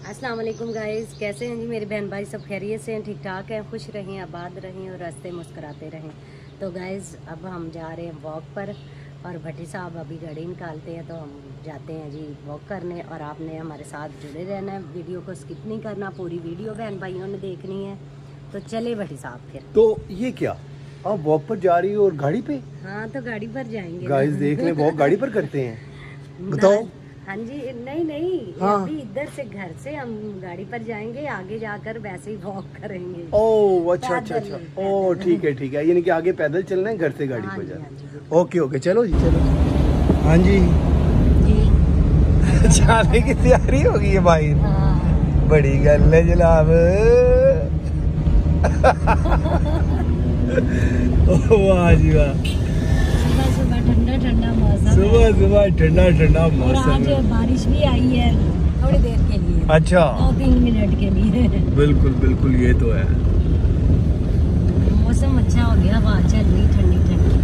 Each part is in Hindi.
अस्सलाम वालेकुम गाइस, कैसे हैं जी मेरे बहन भाई? सब खैरियत से हैं, ठीक ठाक हैं, खुश रहें, आबाद रहें और रास्ते मुस्कुराते रहें। तो गाइस अब हम जा रहे हैं वॉक पर और भट्टी साहब अभी गाड़ी निकालते हैं तो हम जाते हैं जी वॉक करने। और आपने हमारे साथ जुड़े रहना है, वीडियो को स्किप नहीं करना, पूरी वीडियो बहन भाइयों ने देखनी है। तो चले भट्टी साहब फिर। तो ये क्या, आप वॉक पर जा रही हो और गाड़ी पे? हाँ तो गाड़ी पर जाएंगे। गाइस देख लें, वॉक गाड़ी पर करते हैं। बताओ। हाँ जी, नहीं हाँ। अभी इधर से घर से हम गाड़ी पर जाएंगे, आगे जाकर वैसे ही वॉक करेंगे। ओह अच्छा अच्छा अच्छा, ओह ठीक है, यानी कि आगे पैदल चलना है, घर से गाड़ी पर जाना। ओके चलो जी चलो। हाँ जी जाने की तैयारी हो गई है भाई। हाँ। बड़ी गल है जनाब। वाह जी वाह, सुबह ठंडा ठंडा मौसम, सुबह ठंडा ठंडा और मौसम। आज बारिश भी आई है थोड़ी देर के लिए। अच्छा 2-3 मिनट के लिए। बिल्कुल ये तो है। मौसम अच्छा हो गया, हवा चल रही ठंडी ठंडी।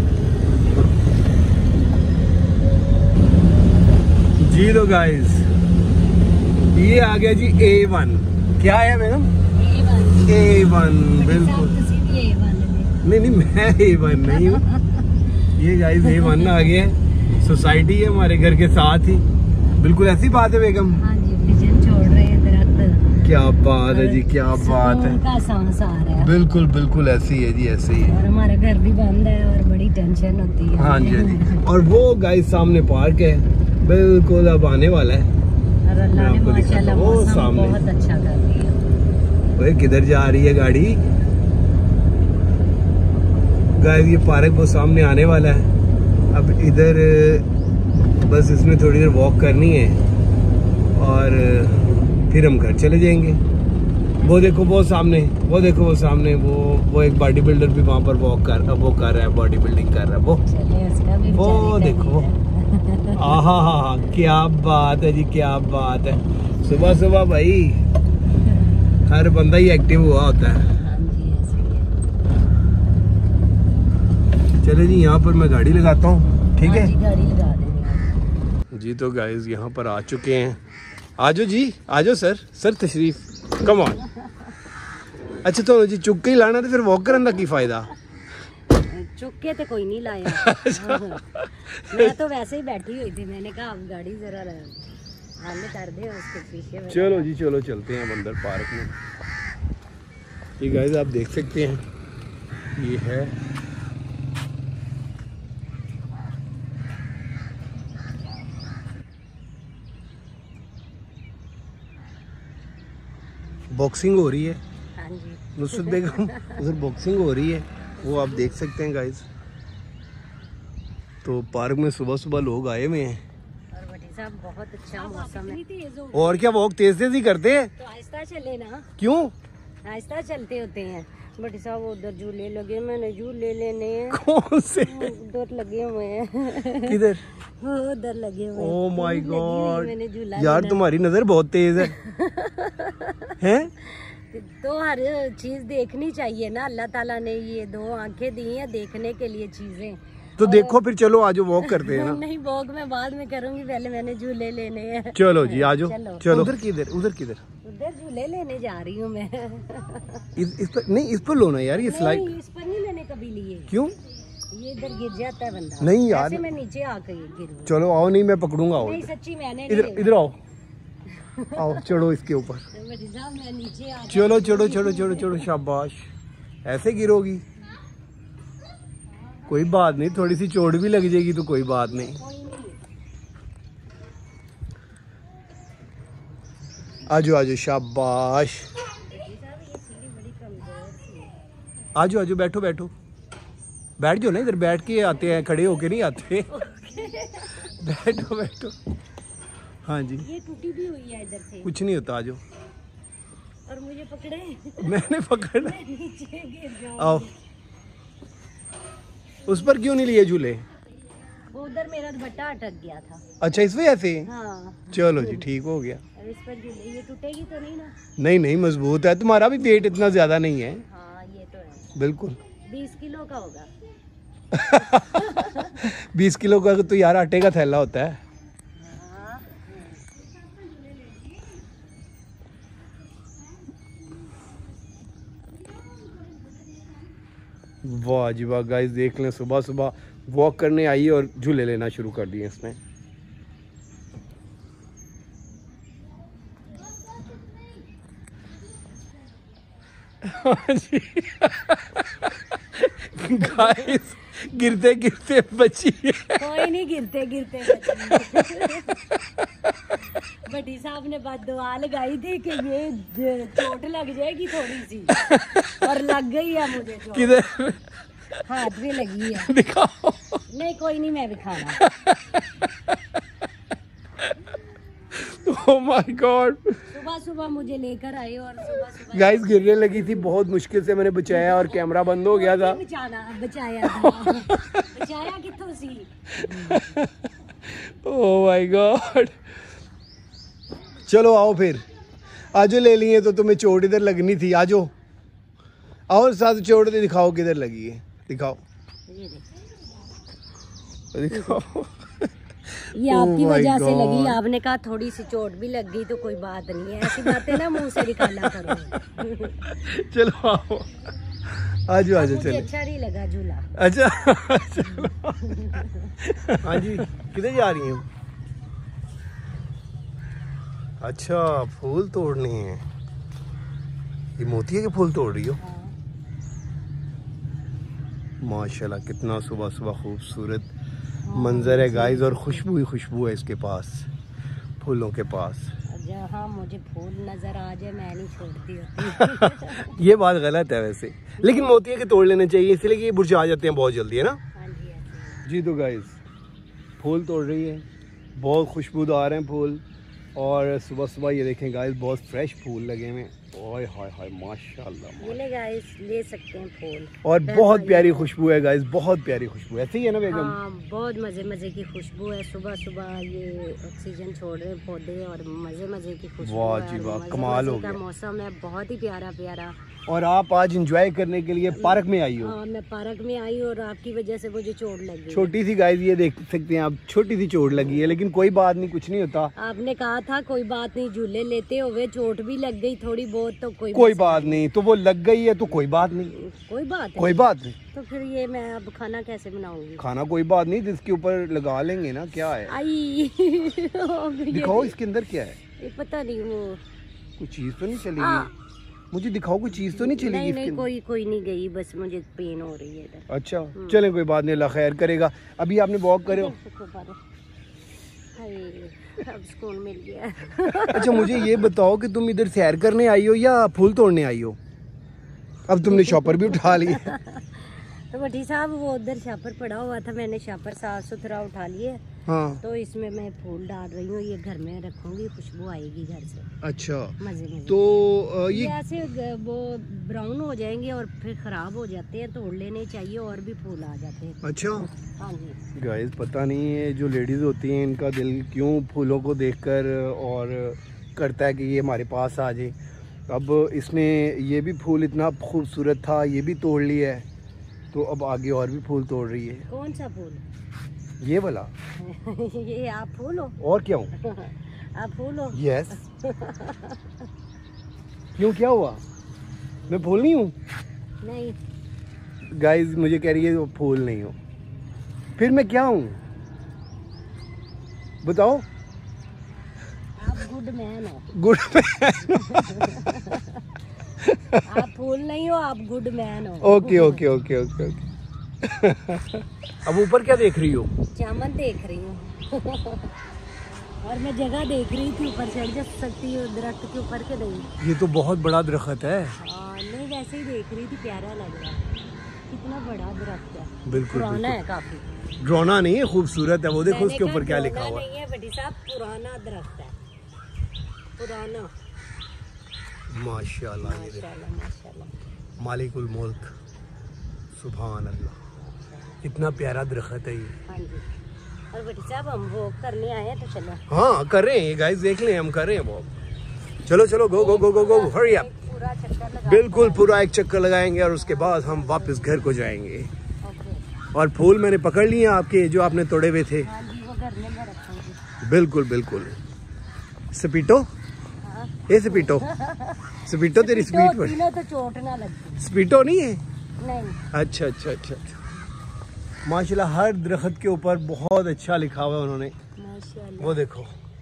जी तो गाइस ये आ गया जी A1। क्या है मैडम? A1 बिल्कुल। नहीं मैं A1 नहीं हूँ। ये गाइस A1 आ गया है, सोसाइटी है हमारे घर के साथ ही। बिल्कुल ऐसी बात है बेगम। हाँ जी, विजन छोड़ रहे हैं दरख्त। क्या बात है जी, क्या बात है। का सांस आ रहा है। बिल्कुल ऐसी है जी, ऐसे ही है। और हमारा घर भी बंद है और बड़ी टेंशन होती है। हाँ जी। और वो गाइस सामने पार्क है, बिल्कुल अब आने वाला है। और अल्लाह ने माशाल्लाह वो मौसम सामने बहुत अच्छा कर दिया। ओए किधर जा रही है गाड़ी? गाइस ये पार्क वो सामने आने वाला है। अब इधर बस इसमें थोड़ी देर वॉक करनी है और फिर हम घर चले जाएंगे। वो देखो वो सामने, वो देखो वो सामने, वो एक बॉडी बिल्डर भी वहाँ पर वॉक कर रहा है, बॉडी बिल्डिंग कर रहा है वो। चले उसका भी वो देखो। आहा क्या बात है जी, क्या बात है। सुबह भाई हर बंदा ही एक्टिव हुआ होता है। चले जी यहाँ पर मैं गाड़ी लगाता हूँ, ठीक है? गाड़ी लगा देंगे जी तो गाइस यहाँ पर आ चुके हैं। आजो जी, आजो सर तशरीफ, कम ऑन। अच्छा तो जी चुक के ही लाना तो फिर वॉक करने का की फायदा? चुक के तो कोई नहीं लाया। मैं तो वैसे ही बैठी हुई थी, मैंने कहा अब गाड़ी जरा हल कर दे उसके पीछे। चलो जी चलो चलते हैं अंदर पार्क में। ये गाइस आप देख सकते हैं, ये है बॉक्सिंग हो रही है। हाँ जी नुसरत बेगम उधर बॉक्सिंग हो रही है, वो आप देख सकते हैं गाइस। तो पार्क में सुबह लोग आए हुए हैं। और भट्टी साहब बहुत अच्छा मौसम है। और क्या वॉक तेज ही करते हैं? तो आहिस्ता चले ना। क्यों? आहिस्ता चलते होते हैं। भट्टी साहब उधर झूले लगे, मैंने झूले लेने हैं। कौन से? उधर लगे हुए हैं। किधर? उधर लगे हुए हैं। ओह माय गॉड मैंने झूला यार लेना। तुम्हारी नजर बहुत तेज है। हैं? तो हर चीज देखनी चाहिए ना, अल्लाह ताला ने ये 2 आंखें दी हैं देखने के लिए चीजें। तो देखो फिर चलो आजो वॉक करते हैं ना। नहीं वॉक मैं बाद में करूंगी, पहले मैंने झूले लेने हैं। चलो जी आजो चलो। उधर उधर झूले लेने जा रही हूँ मैं। इस पर नहीं, इस पर लो ना यार, ये स्लाइड। इस पर नहीं मैंने कभी लिए। क्यों? ये इधर गिर जाता है बंदा। नहीं यार, ऐसे मैं नीचे आके गिरूँ। चलो आओ, नहीं मैं पकड़ूंगा। आओ नहीं सच्ची मैंने इधर आओ चढ़ो इसके ऊपर। मैं नीचे आ। चलो शाबाश। ऐसे गिरोगी? कोई बात नहीं, थोड़ी सी चोट भी लग जाएगी तो कोई बात नहीं। आजो शाबाश। आजो बैठो बैठ जाओ ना, इधर बैठ के आते हैं, खड़े होके नहीं आते। बैठो। हाँ जी ये टूटी भी हुई है इधर से। कुछ नहीं होता, आजो। और मुझे पकड़े। मैंने पकड़ा। नीचे गिर जाऊंगी। आओ। उस पर क्यों नहीं लिए झूले? वो उधर मेरा दुपट्टा अटक गया था। अच्छा इस वजह से? हाँ। चलो जी ठीक हो गया। अब इस पर झूले, ये टूटेगी तो नहीं ना? नहीं मजबूत है, तुम्हारा भी वेट इतना ज्यादा नहीं है। हाँ ये तो है। बिल्कुल 20 किलो का होगा। 20 किलो का तो यार आटे का थैला होता है। वाह जी वाह गाइस, देख लें सुबह सुबह वॉक करने आई और झूले लेना शुरू कर दिए इसने। गाइस गिरते गिरते बची है। कोई नहीं, गिरते गिरते बड़ी साहब ने बात दुआ लगाई थी कि ये चोट लग जाएगी थोड़ी सी, और लग गई है मुझे चोट। किधर? हाथ भी लगी है। दिखाओ। नहीं कोई नहीं, मैं भी खाना। ओह माय गॉड, सुबह सुबह मुझे लेकर आए और सुबह सुबह गाइस गिरने लगी थी, बहुत मुश्किल से मैंने बचाया और कैमरा बंद हो गया था। बचाया कित्थों सी। ओह माय गॉड, चलो आओ फिर, आजो ले लिए तो तुम्हें चोट इधर लगनी थी, आजो आओ साथ चोट दिखाओ किधर लगी है, दिखाओ दिखाओ। ये आपकी वजह से लगी, आपने कहा थोड़ी सी चोट भी लग गई तो कोई बात नहीं है, ऐसी बातें ना मुंह से निकाला करो। चलो आओ, आजो आजो चलो। अच्छा नहीं लगा झूला। अच्छा हाँ जी, किधर जा रही हैं? अच्छा फूल तोड़ने हैं, ये मोतिया के फूल तोड़ रही हो? माशाल्लाह कितना सुबह सुबह खूबसूरत मंजर है गाइस, और खुशबू ही खुशबू है इसके पास, फूलों के पास। जहाँ मुझे फूल नजर आ जाए मैं नहीं छोड़ती होती। ये बात गलत है वैसे, लेकिन मोतिया के तोड़ लेने चाहिए, इसलिए कि ये मुरझा जाते हैं बहुत जल्दी, है ना? हाँ जी जी। तो गाइस फूल तोड़ रही है, बहुत खुशबूदार हैं फूल, और सुबह सुबह ये देखें गाइस बहुत फ्रेश फूल लगे हुए हैं। ओए हाय हाय माशाल्लाह, ये ले गाइस, ले सकते हैं फूल, और बहुत प्यारी खुशबू है गाइस, बहुत प्यारी खुशबू है, ऐसे ही है ना बेगम? हाँ बहुत मजे मजे की खुशबू है, सुबह सुबह ये ऑक्सीजन छोड़ रहे पौधे और मजे मजे की खुशबू। वाह जी वाह, कमाल हो गया। मौसम है बहुत ही प्यारा प्यारा, और आप आज एंजॉय करने के लिए पार्क में आई हो? हाँ मैं पार्क में आई और आपकी वजह से मुझे चोट लग गई। छोटी सी गाइस, ये देख सकते हैं आप, छोटी सी चोट लगी है, लेकिन कोई बात नहीं, कुछ नहीं होता। आपने कहा था कोई बात नहीं, झूले लेते हुए चोट भी लग गई थोड़ी बहुत तो कोई बात नहीं, तो वो लग गई है तो कोई बात नहीं, कोई बात कोई बात नहीं। तो फिर ये मैं अब खाना कैसे बनाऊंगी? खाना कोई बात नहीं, जिसके ऊपर लगा लेंगे ना, क्या है? आई दिखाओ इसके अंदर क्या है? ये पता नहीं, वो कुछ चीज तो नहीं चलेगी, मुझे दिखाओ, कोई चीज तो नहीं चलेगी? नहीं कोई नहीं गई, बस मुझे पेन हो रही है इधर। अच्छा चले कोई बात नहीं, अल्लाह खैर करेगा। अभी आपने वॉक करे हो? अब सुकून मिल गया। अच्छा मुझे ये बताओ कि तुम इधर सैर करने आई हो या फूल तोड़ने आई हो? अब तुमने शॉपर भी उठा लिया। तो भट्टी साहब वो उधर शापर पड़ा हुआ था, मैंने शापर साफ सुथरा उठा लिए। हाँ। तो इसमें मैं फूल डाल रही हूँ, ये घर में रखूंगी, खुशबू आएगी घर से। अच्छा मजे में। तो ये ऐसे वो ब्राउन हो जाएंगे और फिर खराब हो जाते हैं, तोड़ लेने चाहिए और भी फूल आ जाते हैं। अच्छा हाँ जी गाइस, पता नहीं है जो लेडीज होती हैं इनका दिल क्यों फूलों को देखकर और करता है कि ये हमारे पास आ जाए। अब इसने ये भी फूल इतना खूबसूरत था, ये भी तोड़ लिया है, तो अब आगे और भी फूल तोड़ रही है। कौन सा फूल? ये वाला। ये आप फूल हो? और क्या हूँ? आप फूल हो? यस। क्यों, क्या हुआ? मैं फूल नहीं हूँ? नहीं गाइस मुझे कह रही है वो फूल नहीं हो, फिर मैं क्या हूँ बताओ? आप गुड मैन हो। Good man. आप फूल नहीं हो, आप गुड मैन हो। Okay okay okay okay okay. अब ऊपर क्या देख रही हो? चामन देख रही हूँ। और मैं जगह देख रही थी, ऊपर चढ़ जा सकती हूँ दरख्त के ऊपर के नहीं। ये तो बहुत बड़ा दरख्त है। नहीं वैसे ही देख रही थी, प्यारा लग रहा है, कितना बड़ा दरख्त है। बिल्कुल पुराना है काफी। ड्रोना नहीं है, खूबसूरत है वो, देखो उसके ऊपर क्या लिखा हुआ नहीं है बड़ी साहब, पुराना दरख्त है, पुराना। माशाल्लाह, माशाल्लाह माशाल्लाह। मालिकुल मुल्क, सुभान अल्लाह, कितना प्यारा दरख्त है ये। हाँ जी। और बड़ी साहब हम वो करने आए हैं, तो चलो। हाँ कर रहे हैं गाइस, देख लें हम कर रहे हैं वो। चलो चलो गो गो गो गो गो, हरी अप। पूरा चक्कर लगा, बिल्कुल पूरा एक चक्कर लगाएंगे और उसके बाद हम वापस घर को जाएंगे। और फूल मैंने पकड़ लिए आपके जो आपने तोड़े हुए थे। हाँ जी, वो घर में मैं रखूंगी। बिल्कुल बिल्कुल। स्पीटो, ये स्पीटो, स्पीटो तेरी स्पीड पर। तो चोट ना लगती। स्पीटो नहीं है, नहीं। अच्छा अच्छा अच्छा अच्छा। माशाल्लाह हर दरख्त के ऊपर बहुत अच्छा लिखा हुआ है उन्होंने। माशाल्लाह। वो देखो,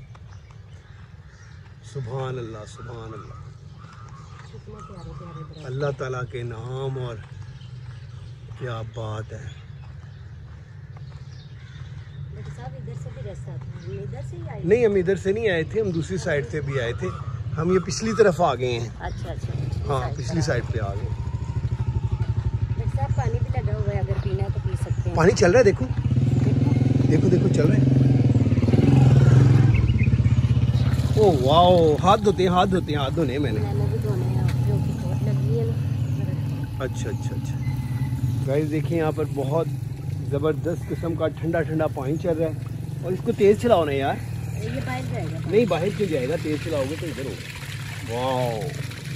सुभान अल्लाह सुभान अल्लाह। कितने प्यारे प्यारे दरख्त। अल्लाह ताला के नाम, और क्या बात है। साहब इधर से भी रास्ता था, हम इधर से ही आए? नहीं, हम इधर से नहीं आए थे, हम दूसरी साइड से भी आए थे। हम ये पिछली तरफ आ गए हैं। अच्छा अच्छा। हाँ, पिछली साइड पे आ गए। साहब पानी भी लगा हुआ है, अगर पीना है तो पी सकते हैं। पानी चल रहा है, देखो देखो देखो चल रहा है। ओ वाओ, हाथ धोते हैं, हाथ धोते हैं, हाथ धोने हैं मैंने भी धोने हैं, क्योंकि चोट लगी है ना। अच्छा अच्छा अच्छा। गाइस देखिए, यहाँ पर बहुत ज़बरदस्त किस्म का ठंडा ठंडा पानी चल रहा है। और इसको तेज़ चलाओ ना यार। ये बाहर जाएगा? नहीं, बाहर क्यों जाएगा, तेज़ चलाओगे तो इधर होगा। Wow,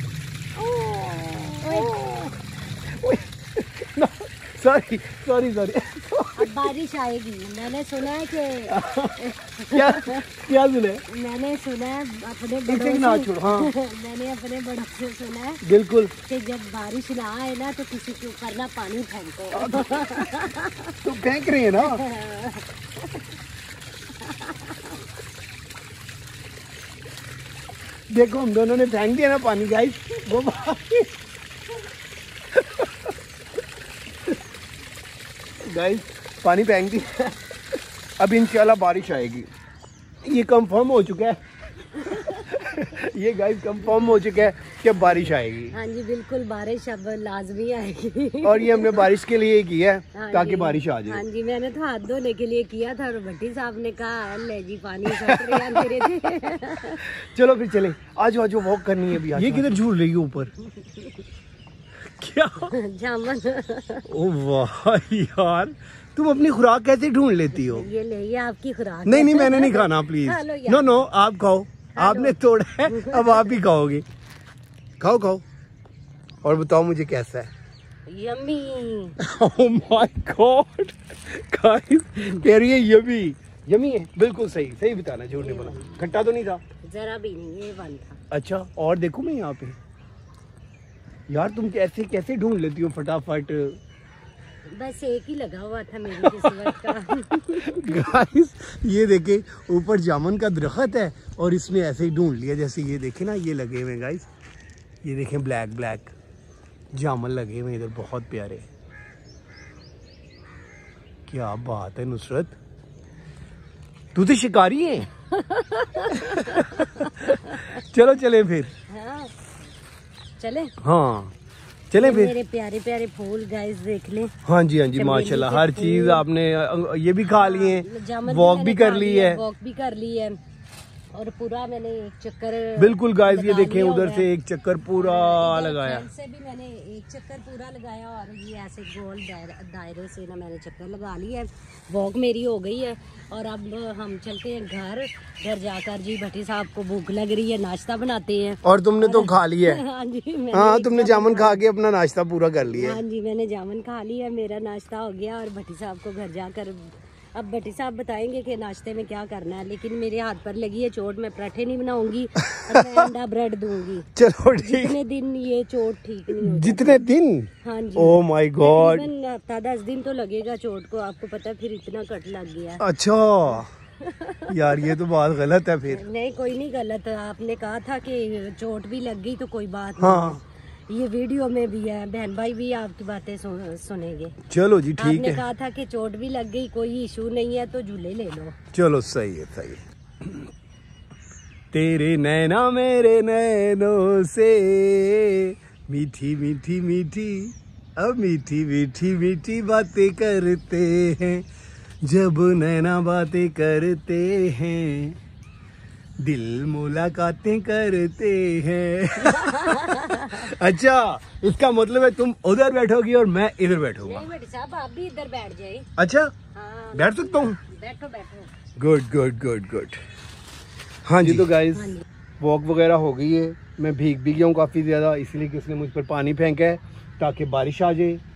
sorry sorry sorry. अब बारिश आएगी, मैंने सुना है कि क्या क्या सुना है? मैंने सुना है अपने पीछे बड़ों ना से, छोड़। हाँ मैंने अपने बड़ों से सुना है बिल्कुल। कि जब बारिश ना आए ना तो किसी के ऊपर ना पानी फेंको। तो फेंक रही है ना। देखो हम दोनों ने फेंक दिया ना पानी गाइस, वो गाइस पानी फेंक दिया। अब इंशाल्लाह बारिश आएगी, ये कंफर्म हो चुका है। ये गाइस कंफर्म हो चुका है कि अब बारिश आएगी। हाँ जी बिल्कुल, बारिश अब लाजमी आएगी। और ये हमने बारिश के लिए किया है, हाँ ताकि जी, बारिश आ हाँ जाए। जी, मैंने तो हाथ धोने के लिए किया था और भट्टी साहब ने कहा ले जी पानी छट रहे हैं तेरे थे। चलो फिर चले, आज आज वॉक करनी है अभी। ये किधर झूल रही है ऊपर? क्या जामन। ओ वाह यार, तुम अपनी खुराक कैसे ढूंढ लेती हो? ये ले, ये आपकी खुराक। नहीं नहीं, मैंने नहीं खाना प्लीज। खा लो यार। नो नो, आप खाओ, आपने तोड़ा है, अब आप ही खाओगे। खाओ खाओ और बताओ मुझे कैसा है। Yummy. Oh my god guys, कह रही है यम्मी। यम्मी है, बिल्कुल सही सही बताना, झूठ नहीं बोला। खट्टा तो नहीं था? जरा भी नहीं, ये वन था। अच्छा, और देखो मैं यहाँ पे, यार तुम कैसे कैसे ढूंढ लेती हो फटाफट। बस एक ही लगा हुआ था मेरी किस्मत का। गाइस ये देखे, ऊपर जामुन का दरख्त है और इसने ऐसे ही ढूंढ लिया। जैसे ये देखे ना, ये लगे हुए गाइस, ये देखें ब्लैक ब्लैक जामुन लगे हुए इधर, बहुत प्यारे। क्या बात है नुसरत, तू तो शिकारी है। चलो चले फिर। हाँ चले। हाँ चले फिर। मेरे प्यारे प्यारे फूल गाइस देख लें। हाँ जी हाँ जी, माशाल्लाह हर चीज आपने ये भी खा लिए हैं, वॉक भी कर ली है। वॉक भी कर ली है और पूरा मैंने एक चक्कर बिल्कुल गाइस, ये देखें लिया उधर हुआ से है। एक चक्कर पूरा लगाया। फ्रंट से भी मैंने एक चक्कर पूरा लगाया और ये ऐसे गोल दायरे से ना मैंने चक्कर लगा लिया है। वॉक मेरी हो गई है और अब हम चलते हैं घर जाकर जी भट्टी साहब को भूख लग रही है, नाश्ता बनाते हैं। और तुमने तो खा लिया है। हाँ जी, हाँ तुमने जामुन खा के अपना नाश्ता पूरा कर लिया। हाँ जी, मैंने जामुन खा लिया, मेरा नाश्ता हो गया और भट्टी साहब को घर जाकर अब भट्टी साहब बताएंगे कि नाश्ते में क्या करना है। लेकिन मेरे हाथ पर लगी है चोट, मैं पराठे नहीं बनाऊंगी और मैं अंडा ब्रेड दूंगी। चलो ठीक। जितने दिन ये चोट ठीक नहीं होती। जितने दिन? हाँ जी। ओह माय गॉड, हफ्ता 10 दिन तो लगेगा चोट को, आपको पता है, फिर इतना कट लग गया। अच्छा यार ये तो बात गलत है फिर। नहीं कोई नहीं गलत, आपने कहा था कि चोट भी लग गई तो कोई बात हाँ। नहीं। ये वीडियो में भी है, बहन भाई भी आपकी बातें सुनेंगे। चलो जी ठीक आपने है। कहा था कि चोट भी लग गई, कोई इशू नहीं है तो झूले ले लो। चलो सही है सही है। तेरे नैना मेरे नैनों से मीठी मीठी मीठी, अब मीठी मीठी मीठी बातें करते हैं। जब नैना बातें करते हैं, दिल मुलाकातें करते हैं। अच्छा, इसका मतलब है तुम उधर बैठोगी और मैं इधर बैठूंगा। नहीं भट्टी साहब, आप भी इधर बैठ जाए। अच्छा हाँ, बैठ सकता हूँ? बैठो बैठो। Good good good good. हाँ जी, तो गाइस हाँ जी। वॉक वगैरह हो गई है। मैं भीग भी गया हूँ काफ़ी ज़्यादा, इसलिए कि उसने मुझ पर पानी फेंका है ताकि बारिश आ जाए।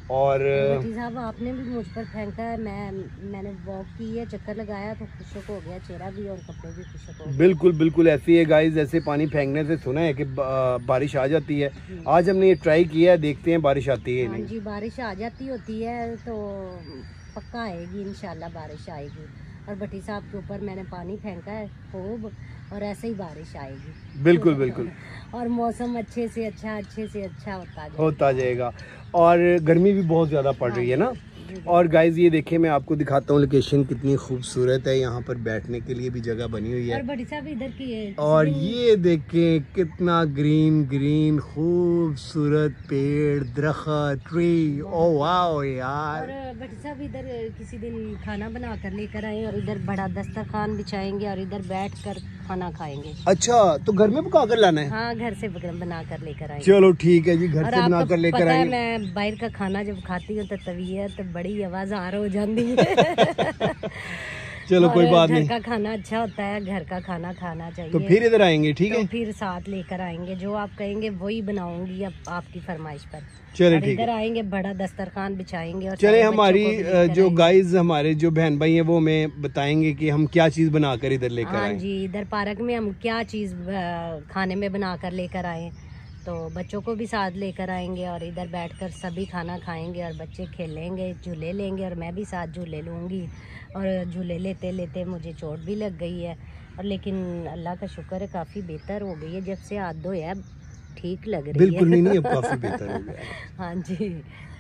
और भट्टी साहब आपने भी मुझ पर फेंका है, मैंने वॉक की है, चक्कर लगाया तो खुशक हो गया चेहरा भी और कपड़े भी खुशक हो गए। बिल्कुल बिल्कुल ऐसी है गाइस, ऐसे पानी फेंकने से सुना है कि बारिश आ जाती है। आज हमने ये ट्राई किया है, देखते हैं बारिश आती है नहीं। जी बारिश आ जाती होती है तो पक्का आएगी, इंशाल्लाह बारिश आएगी। और भट्टी साहब के ऊपर मैंने पानी फेंका है खूब और ऐसे ही बारिश आएगी। बिल्कुल बिल्कुल और मौसम अच्छे से अच्छा होता जाएगा। और गर्मी भी बहुत ज़्यादा पड़ रही है ना। और गाइस ये देखिए, मैं आपको दिखाता हूँ लोकेशन कितनी खूबसूरत है। यहाँ पर बैठने के लिए भी जगह बनी हुई है। और भट्टी साहब इधर की है। और ये देखें कितना ग्रीन ग्रीन खूबसूरत पेड़, दरख्त, ट्री। ओ वाओ यार। और भट्टी साहब इधर किसी दिन खाना बना कर लेकर आए और इधर बड़ा दस्तरखान बिछाएंगे और इधर बैठ कर खाना खाएंगे। अच्छा, तो घर में पका कर लाना है? हाँ, घर से बना कर लेकर आएंगे। चलो ठीक है जी, घर से बना कर लेकर आएंगे। मैं बाहर का खाना जब खाती हूँ तो तबीयत बड़ी आवाज़ार हो जाती है। चलो कोई बात नहीं, घर का खाना अच्छा होता है, घर का खाना खाना चाहिए। तो फिर इधर आएंगे, ठीक है? तो फिर साथ लेकर आएंगे, जो आप कहेंगे वही बनाऊंगी अब आपकी फरमाइश पर। चले ठीक है, इधर आएंगे, बड़ा दस्तरखान बिछाएंगे और चले हमारी जो गाइस, हमारे जो बहन भाई हैं वो हमें बताएंगे कि हम क्या चीज बनाकर इधर लेकर आए। हाँ जी, इधर पार्क में हम क्या चीज खाने में बनाकर लेकर आए, तो बच्चों को भी साथ लेकर आएंगे और इधर बैठकर सभी खाना खाएंगे और बच्चे खेलेंगे, झूले लेंगे और मैं भी साथ झूले लूँगी। और झूले लेते लेते मुझे चोट भी लग गई है, और लेकिन अल्लाह का शुक्र है काफ़ी बेहतर हो गई है, जब से हाथ धोया है ठीक लग रही है। बिल्कुल नहीं, अब काफ़ी बेहतर हो गया है। हाँ जी।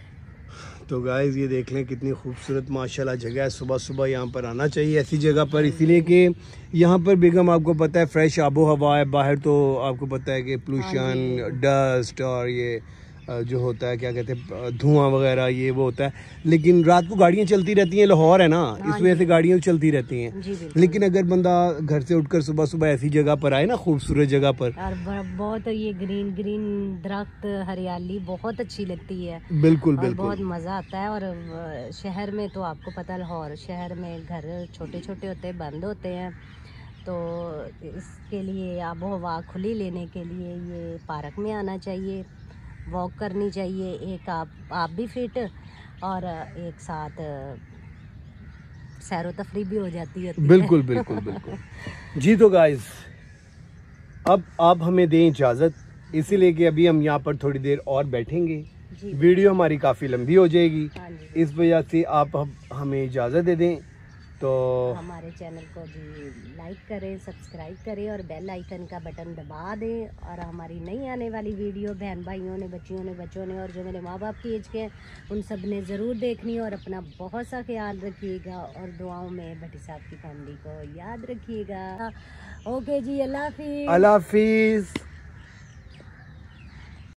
तो गाइस ये देख लें कितनी खूबसूरत माशाल्लाह जगह है। सुबह सुबह यहाँ पर आना चाहिए ऐसी जगह पर, इसीलिए कि यहाँ पर बेगम आपको पता है फ्रेश आबो हवा है। बाहर तो आपको पता है कि पोल्यूशन, डस्ट और ये जो होता है क्या कहते हैं धुआं वगैरह, ये वो होता है। लेकिन रात को गाड़ियाँ चलती रहती हैं, लाहौर है ना, इस वजह से गाड़ियाँ चलती रहती हैं। लेकिन अगर बंदा घर से उठकर सुबह सुबह ऐसी जगह पर आए ना, खूबसूरत जगह पर, और बहुत ये ग्रीन ग्रीन दरख्त, हरियाली बहुत अच्छी लगती है। बिल्कुल और बिल्कुल बहुत मज़ा आता है। और शहर में तो आपको पता है, लाहौर शहर में घर छोटे छोटे होते हैं, बंद होते हैं, तो इसके लिए आबो हवा खुली लेने के लिए ये पार्क में आना चाहिए, वॉक करनी चाहिए। एक आप भी फिट और एक साथ सैरो तफरी भी हो जाती है। बिल्कुल बिल्कुल बिल्कुल जी। तो गाइस अब आप हमें दें इजाज़त, इसीलिए कि अभी हम यहाँ पर थोड़ी देर और बैठेंगे, वीडियो हमारी काफ़ी लंबी हो जाएगी, इस वजह से आप हमें इजाज़त दे दें। तो हमारे चैनल को जी लाइक करें, सब्सक्राइब करें और बेल आइकन का बटन दबा दें। और हमारी नई आने वाली वीडियो बहन भाइयों ने, बच्चियों ने, बच्चों ने और जो मेरे माँ बाप की एज के हैं उन सब ने ज़रूर देखनी है। और अपना बहुत सा ख्याल रखिएगा और दुआओं में भट्टी साहब की फैमिली को याद रखिएगा। ओके जी, अल्लाह हाफिज़। अल्लाह हाफिज़।